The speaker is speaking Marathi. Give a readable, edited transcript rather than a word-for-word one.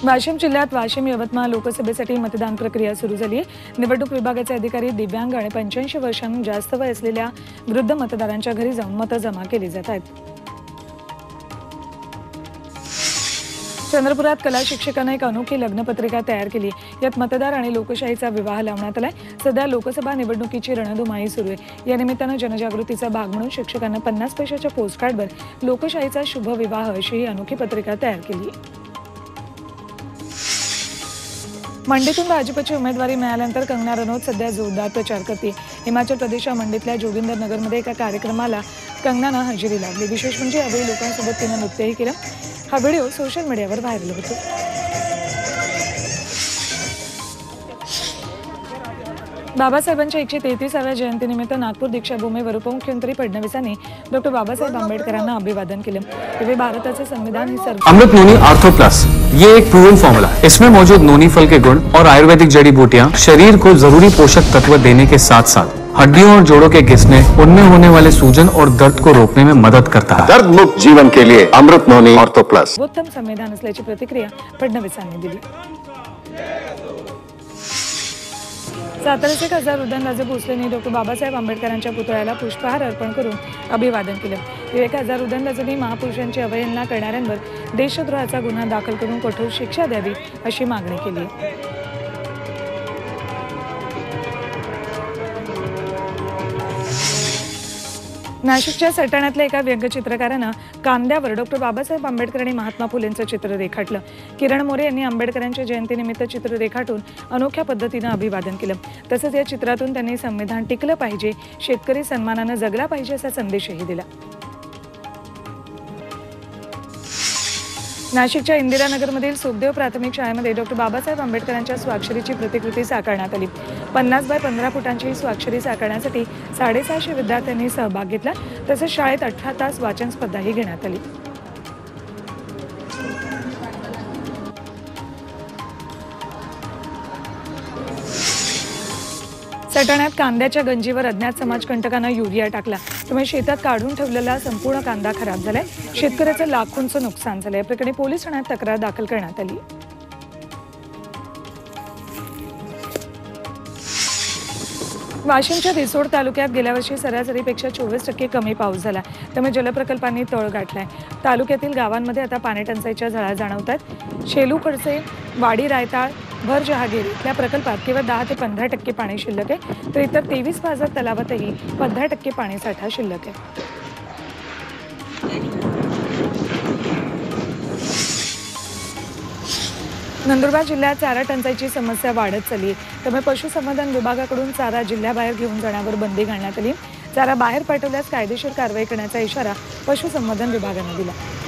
वाशिम जिल्ह्यात वाशिम यवतमाळ लोकसभेसाठी मतदान प्रक्रिया सुरू झाली आहे। निवडणूक विभागाचे अधिकारी दिव्यांग आणि 85 वर्षांहून जास्त वय असलेल्या वृद्ध मतदारांच्या घरी जाऊन मतं जमा केली जात आहेत। चंद्रपुरात कला शिक्षकांना एक अनोखी लग्नपत्रिका तयार केली। यात मतदार आणि लोकशाहीचा विवाह लावण्यात आलाय। सध्या लोकसभा निवडणुकीची रणधुमाळी सुरू आहे। या निमित्तानं जनजागृतीचा भाग म्हणून शिक्षकांना 50 पैशाच्या पोस्टकार्डवर लोकशाहीचा शुभ विवाह अशी ही अनोखी पत्रिका तयार केली आहे। मंडीतून भाजपची उमेदवारी मिळाल्यानंतर कंगना रनौत सध्या जोरदार प्रचार करते। हिमाचल प्रदेशच्या मंडीतल्या जोगिंदरनगरमध्ये एका कार्यक्रमाला कंगनानं हजेरी लावली। विशेष म्हणजे यावेळी लोकांसोबत तिनं नृत्यही केलं। हा व्हिडिओ सोशल मीडियावर व्हायरल होतो। बाबासाहेबांच्या 133व्या जयंतीनिमित्त नागपूर दीक्षाभूमीवर उपमुख्यमंत्री फडणवीसांनी डॉक्टर बाबासाहेब आंबेडकरांना अभिवादन केलं। यावेळी भारताचे संविधान ही सर्व अमृत नोनी आर्थो प्लस ये एक प्रूवन फॉर्मूला है। इसमें मौजूद नोनी फल के गुण और आयुर्वेदिक जड़ी बूटियां शरीर को जरूरी पोषक तत्व देने के साथ साथ हड्डियों और जोड़ों के घिसने, उनमें होने वाले सूजन और दर्द को रोकने में मदद करता है। दर्द मुक्त जीवन के लिए अमृत नोनी आर्थो प्लस उत्तम संविधान असल्याची प्रतिक्रिया फडणवीसांनी दिली। साताऱ्याचे खासदार उदयनराजे भोसलेंनी डॉक्टर बाबासाहेब आंबेडकरांच्या पुतळ्याला पुष्पहार अर्पण करून अभिवादन केलं। यावेळी खासदार उदयनराजेंनी महापुरुषांची अवहेलना करणाऱ्यांवर देशद्रोहाचा गुन्हा दाखल करून कठोर शिक्षा द्यावी अशी मागणी केली। नाशिकच्या सटाण्यातल्या एका व्यंगचित्रकारानं कांद्यावर डॉक्टर बाबासाहेब आंबेडकर आणि महात्मा फुलेंचं चित्र रेखाटलं। किरण मोरे यांनी आंबेडकरांच्या जयंतीनिमित्त चित्र रेखाटून अनोख्या पद्धतीनं अभिवादन केलं। तसंच या चित्रातून त्यांनी संविधान टिकलं पाहिजे, शेतकरी सन्मानानं जगला पाहिजे असा संदेशही दिला। नाशिकच्या इंदिरानगरमधील सुखदेव प्राथमिक शाळेमध्ये डॉक्टर बाबासाहेब आंबेडकरांच्या स्वाक्षरीची प्रतिकृती साकारण्यात आली। 50 बाय 15 फुटांची ही स्वाक्षरी साकारण्यासाठी 650 विद्यार्थ्यांनी सहभाग घेतला। तसंच शाळेत 18 तास वाचन स्पर्धाही घेण्यात आली। सटाण्यात कांद्याच्या गंजीवर अज्ञात समाजकंटकानं युरिया टाकला, त्यामुळे शेतात काढून ठेवलेला संपूर्ण कांदा खराब झालाय। शेतकऱ्याचं लाखोंचं नुकसान झालंय। या प्रकरणी पोलीस ठाण्यात तक्रार दाखल करण्यात आली। वाशिमच्या रिसोड तालुक्यात गेल्या वर्षी सरासरीपेक्षा 24% कमी पाऊस झाला, त्यामुळे जलप्रकल्पांनी तळ गाठलाय। तालुक्यातील गावांमध्ये आता पाणीटंचाईच्या झळा जाणवतात। शेलू खडसे, वाडी रायताळ, भर जहागीर इथल्या प्रकल्पात केवळ 10 ते 15% पाणी शिल्लक आहे, तर इतर 23 पाझर तलावातही 15% पाणीसाठा शिल्लक आहे। नंदुरबार जिल्ह्यात चारा टंचाईची समस्या वाढत चालली आहे, त्यामुळे पशुसंवर्धन विभागाकडून चारा जिल्ह्याबाहेर घेऊन जाण्यावर बंदी घालण्यात आली। चारा बाहेर पाठवल्यास कायदेशीर कारवाई करण्याचा इशारा पशुसंवर्धन विभागाने दिला।